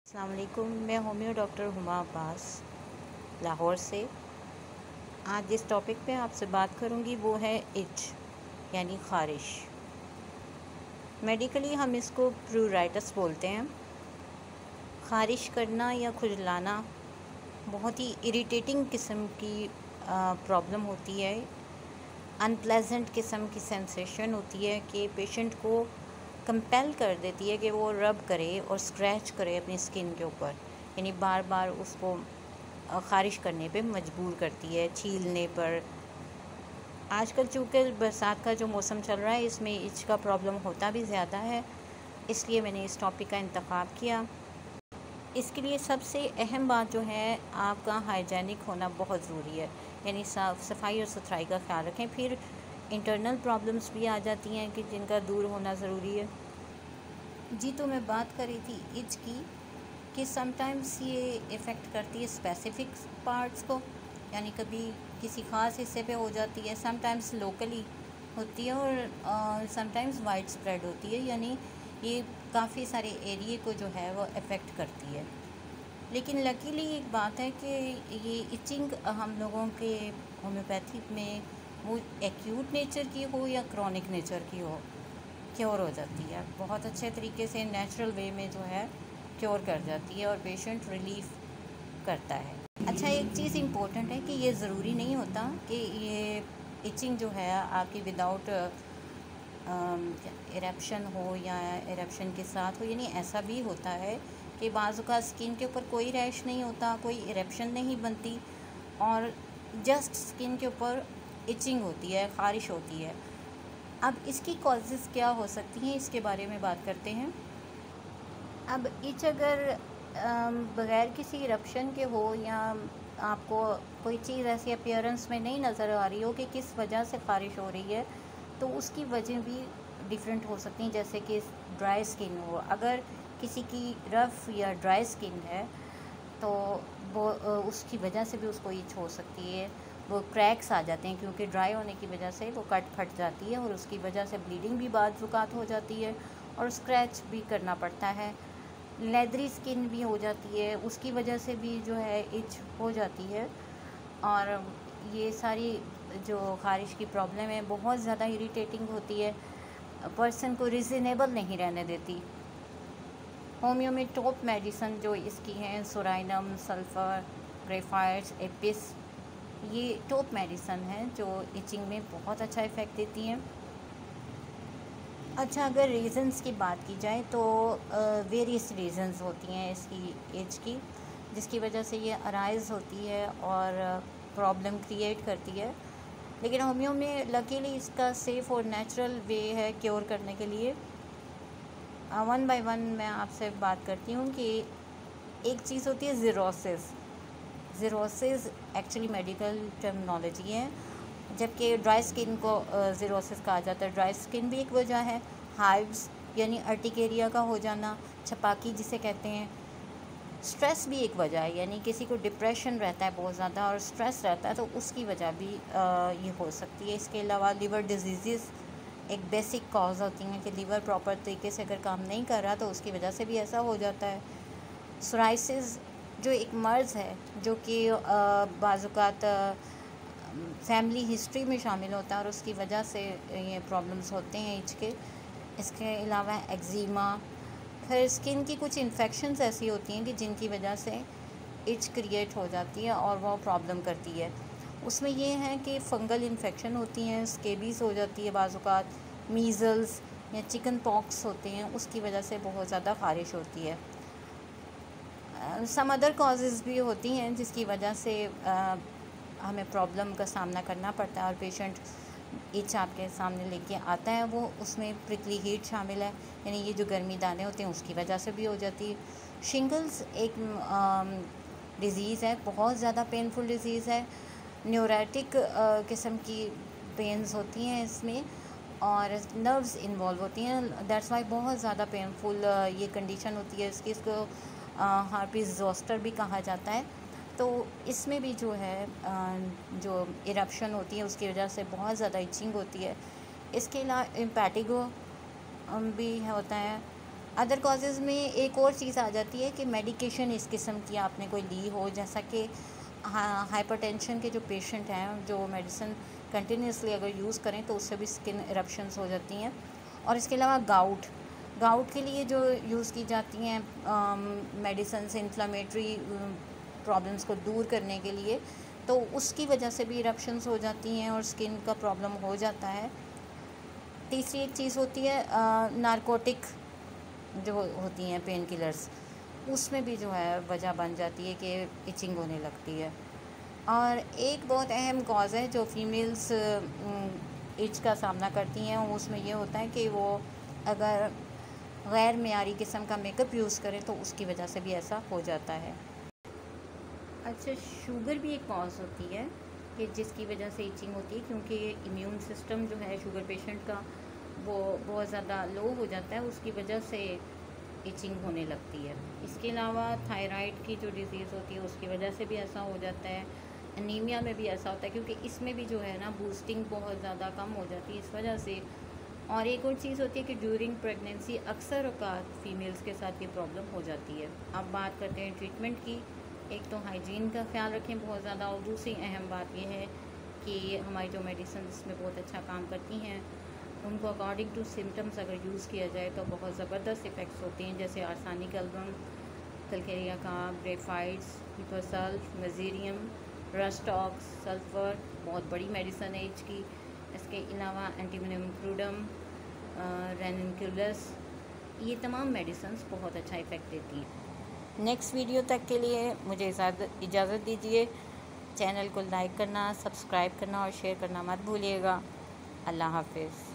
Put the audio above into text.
अस्सलाम वालेकुम। मैं होम्यो डॉक्टर हुमा अब्बास लाहौर से। आज जिस टॉपिक पे आपसे बात करूंगी वो है इच यानी ख़ारिश। मेडिकली हम इसको प्रूराइटिस बोलते हैं। ख़ारिश करना या खुजलाना बहुत ही इरिटेटिंग किस्म की प्रॉब्लम होती है। अनप्लेजेंट किस्म की सेंसेशन होती है कि पेशेंट को कंपेल कर देती है कि वो रब करे और स्क्रैच करे अपनी स्किन के ऊपर, यानी बार बार उसको ख़ारिश करने पे मजबूर करती है, छीलने पर। आजकल चूँकि बरसात का जो मौसम चल रहा है इसमें इच का प्रॉब्लम होता भी ज़्यादा है, इसलिए मैंने इस टॉपिक का इंतखाब किया। इसके लिए सबसे अहम बात जो है, आपका हाइजेनिक होना बहुत ज़रूरी है, यानी साफ़ सफाई और सुथराई का ख्याल रखें। फिर इंटरनल प्रॉब्लम्स भी आ जाती हैं कि जिनका दूर होना ज़रूरी है। जी, तो मैं बात कर रही थी इच की कि समटाइम्स ये इफ़ेक्ट करती है स्पेसिफ़िक पार्ट्स को, यानी कभी किसी ख़ास हिस्से पे हो जाती है, समटाइम्स लोकली होती है और समटाइम्स वाइड स्प्रेड होती है, यानी ये काफ़ी सारे एरिए को जो है वो अफेक्ट करती है। लेकिन लकीली एक बात है कि ये इचिंग हम लोगों के होम्योपैथिक में वो एक्यूट नेचर की हो या क्रॉनिक नेचर की हो, क्योर हो जाती है। बहुत अच्छे तरीके से नेचुरल वे में जो है क्योर कर जाती है और पेशेंट रिलीफ करता है। अच्छा, एक चीज़ इम्पोर्टेंट है कि ये ज़रूरी नहीं होता कि ये इचिंग जो है आपकी विदाउट इरप्शन हो या इरप्शन के साथ हो, यानी ऐसा भी होता है कि बाज़ का स्किन के ऊपर कोई रैश नहीं होता, कोई इरप्शन नहीं बनती और जस्ट स्किन के ऊपर इचिंग होती है, ख़ारिश होती है। अब इसकी कॉजेज़ क्या हो सकती हैं, इसके बारे में बात करते हैं। अब इच अगर बग़ैर किसी इरप्शन के हो या आपको कोई चीज़ ऐसी अपीयरेंस में नहीं नज़र आ रही हो कि किस वजह से ख़ारिश हो रही है, तो उसकी वजह भी डिफरेंट हो सकती हैं। जैसे कि ड्राई स्किन हो, अगर किसी की रफ़ या ड्राई स्किन है तो वो उसकी वजह से भी उसको इच हो सकती है। वो क्रैक्स आ जाते हैं क्योंकि ड्राई होने की वजह से वो कट फट जाती है और उसकी वजह से ब्लीडिंग भी बाज़ औक़ात हो जाती है और स्क्रैच भी करना पड़ता है। लेदरी स्किन भी हो जाती है, उसकी वजह से भी जो है इच हो जाती है। और ये सारी जो ख़ारिश की प्रॉब्लम है बहुत ज़्यादा इरिटेटिंग होती है, पर्सन को रीज़नेबल नहीं रहने देती। होम्यो में टॉप मेडिसन जो इसकी हैं सोराइनम, सल्फ़र, ग्रेफाइट्स, एपिस, ये टॉप मेडिसन हैं जो इचिंग में बहुत अच्छा इफ़ेक्ट देती हैं। अच्छा, अगर रीज़न्स की बात की जाए तो वेरियस रीज़न्स होती हैं इसकी एज की, जिसकी वजह से ये अराइज़ होती है और प्रॉब्लम क्रिएट करती है। लेकिन होम्यो में लकीली इसका सेफ़ और नेचुरल वे है क्योर करने के लिए। वन बाय वन मैं आपसे बात करती हूँ कि एक चीज़ होती है xerosis. Xerosis actually medical terminology है, जबकि ड्राई स्किन को ज़ीरोसिस कहा जाता है। ड्राई स्किन भी एक वजह है, हाइव्स यानी अर्टिकेरिया का हो जाना, छपाकी जिसे कहते हैं। स्ट्रेस भी एक वजह है, यानी किसी को डिप्रेशन रहता है बहुत ज़्यादा और स्ट्रेस रहता है तो उसकी वजह भी ये हो सकती है। इसके अलावा लिवर डिजीज़ एक बेसिक कॉज होती हैं कि लीवर प्रॉपर तरीके से अगर काम नहीं कर रहा तो उसकी वजह से भी ऐसा हो जाता है। सोराइसिस जो एक मर्ज़ है जो कि बाज़ात फैमिली हिस्ट्री में शामिल होता है और उसकी वजह से ये प्रॉब्लम्स होते हैं इच के। इसके अलावा एक्जिमा, फिर स्किन की कुछ इन्फेक्शंस ऐसी होती हैं कि जिनकी वजह से इच क्रिएट हो जाती है और वो प्रॉब्लम करती है। उसमें ये है कि फ़ंगल इन्फेक्शन होती हैं, स्केबीज़ हो जाती है बाज़ात, मीज़ल्स या चिकन पॉक्स होते हैं, उसकी वजह से बहुत ज़्यादा ख़ारिश होती है। सम अदर कॉजेज़ भी होती हैं जिसकी वजह से हमें प्रॉब्लम का सामना करना पड़ता है और पेशेंट इच आपके सामने लेके आता है, वो उसमें प्रिकली हीट शामिल है, यानी ये जो गर्मी दाने होते हैं उसकी वजह से भी हो जाती है। शिंगल्स एक डिज़ीज़ है, बहुत ज़्यादा पेनफुल डिज़ीज़ है, न्यूरोटिक किस्म की पेन्स होती हैं इसमें और नर्व्स इन्वॉल्व होती हैं। दैट्स वाई बहुत ज़्यादा पेनफुल ये कंडीशन होती है इसकी। इसको हार्पिस ज़ोस्टर भी कहा जाता है। तो इसमें भी जो है जो इरप्शन होती है उसकी वजह से बहुत ज़्यादा इचिंग होती है। इसके अलावा इम्पैटिगो भी होता है, अदर कॉजेज़ में एक और चीज़ आ जाती है कि मेडिकेशन इस किस्म की आपने कोई ली हो, जैसा कि हाइपरटेंशन के जो पेशेंट हैं, जो मेडिसिन कंटिन्यूसली अगर यूज़ करें तो उससे भी स्किन इरप्शंस हो जाती हैं। और इसके अलावा गाउट के लिए जो यूज़ की जाती हैं मेडिसिन इन्फ्लेमेटरी प्रॉब्लम्स को दूर करने के लिए, तो उसकी वजह से भी इरप्शंस हो जाती हैं और स्किन का प्रॉब्लम हो जाता है। तीसरी एक चीज़ होती है नारकोटिक जो होती हैं पेन किलर्स, उसमें भी जो है वजह बन जाती है कि इचिंग होने लगती है। और एक बहुत अहम कॉज़ है जो फीमेल्स इच का सामना करती हैं, उसमें ये होता है कि वो अगर गैर मेयारी किस्म का मेकअप यूज़ करें तो उसकी वजह से भी ऐसा हो जाता है। अच्छा, शुगर भी एक कॉज़ होती है कि जिसकी वजह से इचिंग होती है, क्योंकि इम्यून सिस्टम जो है शुगर पेशेंट का वो बहुत ज़्यादा लो हो जाता है, उसकी वजह से इचिंग होने लगती है। इसके अलावा थायराइड की जो डिज़ीज़ होती है उसकी वजह से भी ऐसा हो जाता है। एनीमिया में भी ऐसा होता है, क्योंकि इसमें भी जो है ना बूस्टिंग बहुत ज़्यादा कम हो जाती है इस वजह से। और एक और चीज़ होती है कि ड्यूरिंग प्रेगनेंसी अक्सर औक़ात फ़ीमेल्स के साथ ये प्रॉब्लम हो जाती है। अब बात करते हैं ट्रीटमेंट की। एक तो हाइजीन का ख्याल रखें बहुत ज़्यादा, और दूसरी अहम बात यह है कि हमारी जो मेडिसिन इसमें बहुत अच्छा काम करती हैं, उनको अकॉर्डिंग टू सिम्टम्स अगर यूज़ किया जाए तो बहुत ज़बरदस्त इफ़ेक्ट्स होते हैं, जैसे आर्सेनिक एल्बम, कैलकेरिया का, ग्रेफाइट्स, पिपरसल्फ, मेजेरियम, रस्टॉक्स, सल्फ़र बहुत बड़ी मेडिसिन है एज की। इसके अलावा एंटीमोनियम क्रूडम, रेनिनक्यूलस, ये तमाम मेडिसिन्स बहुत अच्छा इफ़ेक्ट देती हैं। नेक्स्ट वीडियो तक के लिए मुझे इजाज़त दीजिए। चैनल को लाइक करना, सब्सक्राइब करना और शेयर करना मत भूलिएगा। अल्लाह हाफ़िज़।